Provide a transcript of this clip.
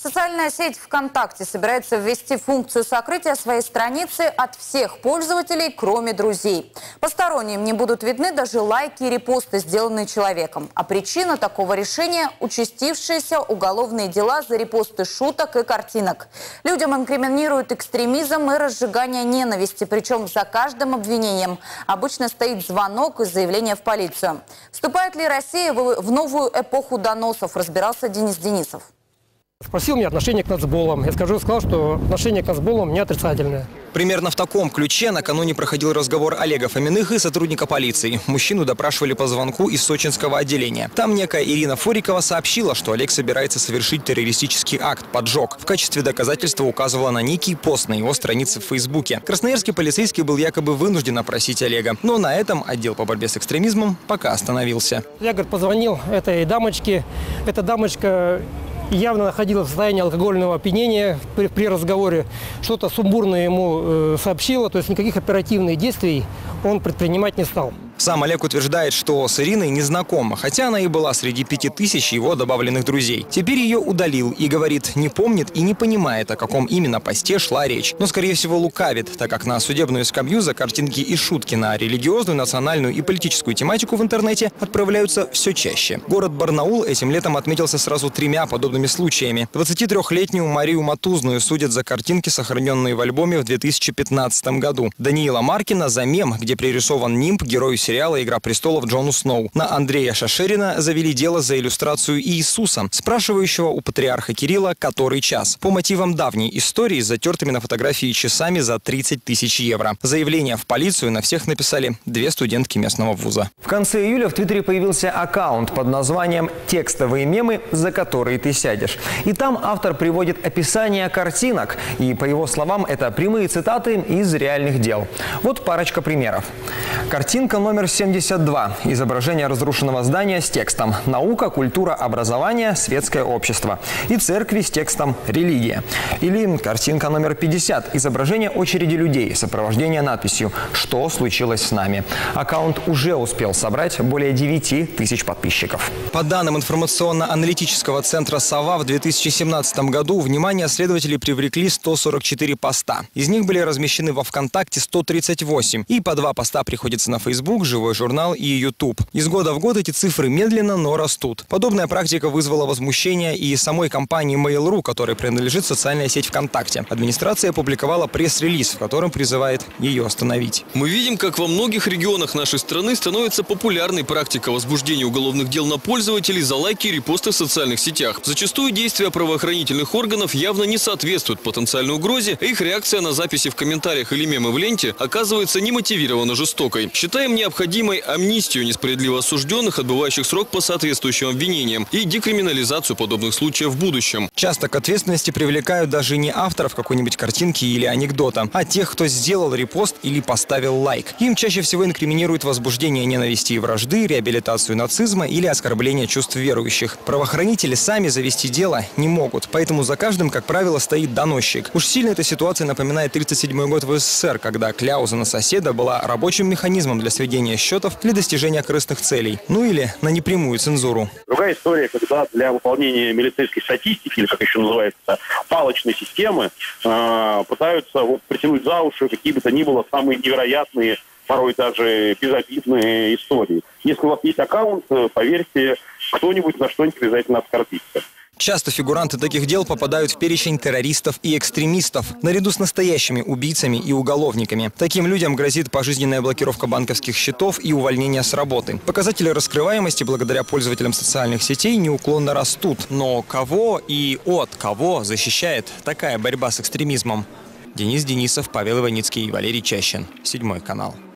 Социальная сеть ВКонтакте собирается ввести функцию сокрытия своей страницы от всех пользователей, кроме друзей. Посторонним не будут видны даже лайки и репосты, сделанные человеком. А причина такого решения – участившиеся уголовные дела за репосты шуток и картинок. Людям инкриминируют экстремизм и разжигание ненависти. Причем за каждым обвинением обычно стоит звонок и заявление в полицию. Вступает ли Россия в новую эпоху доносов, разбирался Денис Денисов. Спросил меня отношение к нацболам. Я сказал, что отношение к нацболам не отрицательное. Примерно в таком ключе накануне проходил разговор Олега Фоминых и сотрудника полиции. Мужчину допрашивали по звонку из сочинского отделения. Там некая Ирина Форикова сообщила, что Олег собирается совершить террористический акт – поджог. В качестве доказательства указывала на некий пост на его странице в Фейсбуке. Красноярский полицейский был якобы вынужден опросить Олега. Но на этом отдел по борьбе с экстремизмом пока остановился. Я, позвонил этой дамочке. Эта дамочка явно находилась в состоянии алкогольного опьянения при разговоре. Что-то сумбурное ему сообщила, то есть никаких оперативных действий он предпринимать не стал. Сам Олег утверждает, что с Ириной не знакома, хотя она и была среди 5000 его добавленных друзей. Теперь ее удалил и говорит, не помнит и не понимает, о каком именно посте шла речь. Но, скорее всего, лукавит, так как на судебную скамью за картинки и шутки на религиозную, национальную и политическую тематику в интернете отправляются все чаще. Город Барнаул этим летом отметился сразу 3 подобными случаями. 23-летнюю Марию Матузную судят за картинки, сохраненные в альбоме в 2015 году. Даниила Маркина за мем, где пририсован нимб герою сериала «Игра престолов» Джону Сноу. На Андрея Шашерина завели дело за иллюстрацию Иисуса, спрашивающего у патриарха Кирилла, который час. По мотивам давней истории с затертыми на фотографии часами за 30 000 евро. Заявление в полицию на всех написали 2 студентки местного вуза. В конце июля в Твиттере появился аккаунт под названием «Текстовые мемы, за которые ты сядешь». И там автор приводит описание картинок. И, по его словам, это прямые цитаты из реальных дел. Вот парочка примеров. Картинка номер 72. Изображение разрушенного здания с текстом «Наука, культура, образование, светское общество». И церкви с текстом «Религия». Или картинка номер 50. Изображение очереди людей, сопровождение надписью «Что случилось с нами?». Аккаунт уже успел собрать более 9000 подписчиков. По данным информационно-аналитического центра «Сова», в 2017 году внимание следователей привлекли 144 поста. Из них были размещены во ВКонтакте 138. И по 2 поста приходится на Facebook, Живой журнал и YouTube. Из года в год эти цифры медленно, но растут. Подобная практика вызвала возмущение и самой компании Mail.ru, которой принадлежит социальная сеть ВКонтакте. Администрация опубликовала пресс-релиз, в котором призывает ее остановить. Мы видим, как во многих регионах нашей страны становится популярной практика возбуждения уголовных дел на пользователей за лайки и репосты в социальных сетях. Зачастую действия правоохранительных органов явно не соответствуют потенциальной угрозе, а их реакция на записи в комментариях или мемы в ленте оказывается немотивированно жестокой. Считаем необходимой амнистию несправедливо осужденных, отбывающих срок по соответствующим обвинениям, и декриминализацию подобных случаев в будущем. Часто к ответственности привлекают даже не авторов какой-нибудь картинки или анекдота, а тех, кто сделал репост или поставил лайк. Им чаще всего инкриминируют возбуждение ненависти и вражды, реабилитацию нацизма или оскорбление чувств верующих. Правоохранители сами завести дело не могут, поэтому за каждым, как правило, стоит доносчик. Уж сильно эта ситуация напоминает 1937 год в СССР, когда кляуза на соседа была рабочим механизмом для сведения счетов или достижения корыстных целей. Ну или на непрямую цензуру. Другая история, когда для выполнения милицейской статистики, или как еще называется, палочной системы, пытаются притянуть за уши какие бы то ни было самые невероятные, порой даже безобидные истории. Если у вас есть аккаунт, поверьте, кто-нибудь на что-нибудь обязательно оскорбится. Часто фигуранты таких дел попадают в перечень террористов и экстремистов, наряду с настоящими убийцами и уголовниками. Таким людям грозит пожизненная блокировка банковских счетов и увольнение с работы. Показатели раскрываемости благодаря пользователям социальных сетей неуклонно растут. Но кого и от кого защищает такая борьба с экстремизмом? Денис Денисов, Павел Иваницкий и Валерий Чащин. 7 канал.